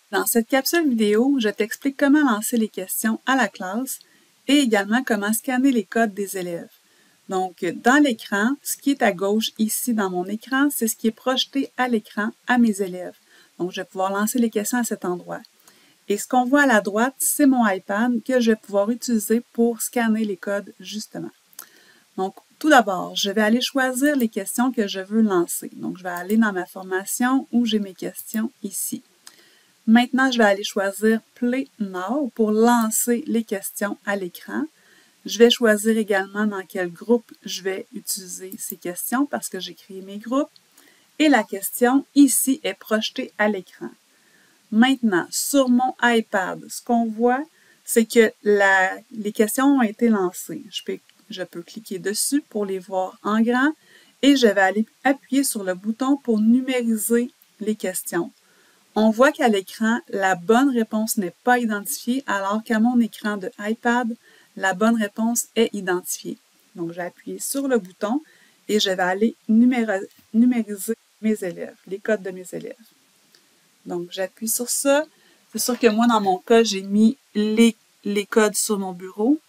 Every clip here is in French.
Dans cette capsule vidéo, je t'explique comment lancer les questions à la classe et également comment scanner les codes des élèves. Donc, dans l'écran, ce qui est à gauche ici dans mon écran, c'est ce qui est projeté à l'écran à mes élèves. Donc, je vais pouvoir lancer les questions à cet endroit. Et ce qu'on voit à la droite, c'est mon iPad que je vais pouvoir utiliser pour scanner les codes justement. Donc, tout d'abord, je vais aller choisir les questions que je veux lancer. Donc, je vais aller dans ma formation où j'ai mes questions ici. Maintenant, je vais aller choisir Play Now pour lancer les questions à l'écran. Je vais choisir également dans quel groupe je vais utiliser ces questions parce que j'ai créé mes groupes. Et la question ici est projetée à l'écran. Maintenant, sur mon iPad, ce qu'on voit, c'est que les questions ont été lancées. Je peux cliquer dessus pour les voir en grand et je vais aller appuyer sur le bouton pour numériser les questions. On voit qu'à l'écran, la bonne réponse n'est pas identifiée, alors qu'à mon écran de iPad, la bonne réponse est identifiée. Donc, j'ai appuyé sur le bouton et je vais aller numériser mes élèves, les codes de mes élèves. Donc, j'appuie sur ça. C'est sûr que moi, dans mon cas, j'ai mis les codes sur mon bureau.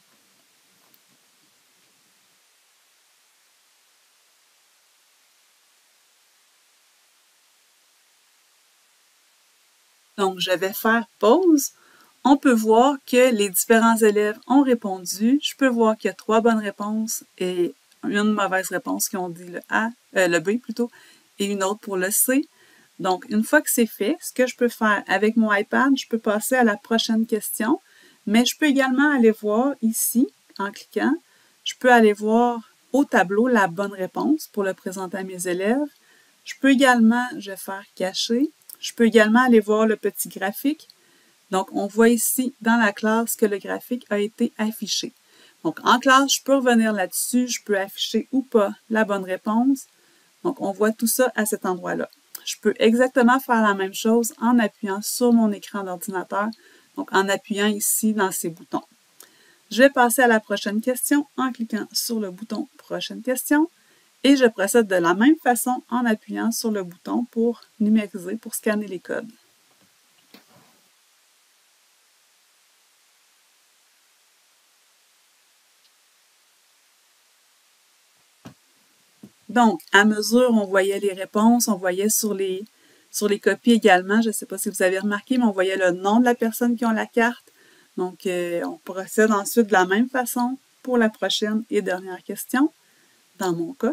Donc, je vais faire pause. On peut voir que les différents élèves ont répondu. Je peux voir qu'il y a 3 bonnes réponses et une mauvaise réponse qui ont dit le B plutôt, et une autre pour le C. Donc, une fois que c'est fait, ce que je peux faire avec mon iPad, je peux passer à la prochaine question, mais je peux également aller voir ici, en cliquant, je peux aller voir au tableau la bonne réponse pour le présenter à mes élèves. Je peux également, je vais faire cacher, je peux également aller voir le petit graphique. Donc, on voit ici dans la classe que le graphique a été affiché. Donc, en classe, je peux revenir là-dessus, je peux afficher ou pas la bonne réponse. Donc, on voit tout ça à cet endroit-là. Je peux exactement faire la même chose en appuyant sur mon écran d'ordinateur, donc en appuyant ici dans ces boutons. Je vais passer à la prochaine question en cliquant sur le bouton « Prochaine question » et je procède de la même façon en appuyant sur le bouton pour numériser, pour scanner les codes. Donc, à mesure, on voyait les réponses, on voyait sur les copies également, je ne sais pas si vous avez remarqué, mais on voyait le nom de la personne qui a la carte. Donc, on procède ensuite de la même façon pour la prochaine et dernière question, dans mon cas.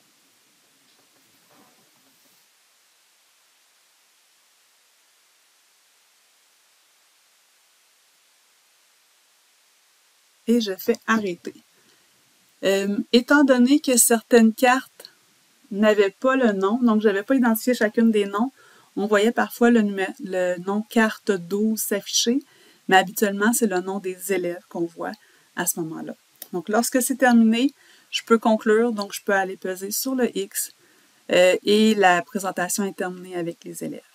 Et je fais arrêter. Étant donné que certaines cartes n'avaient pas le nom, donc je n'avais pas identifié chacune des noms, on voyait parfois le nom carte 12 s'afficher, mais habituellement, c'est le nom des élèves qu'on voit à ce moment-là. Donc, lorsque c'est terminé, je peux conclure, donc je peux aller peser sur le X et la présentation est terminée avec les élèves.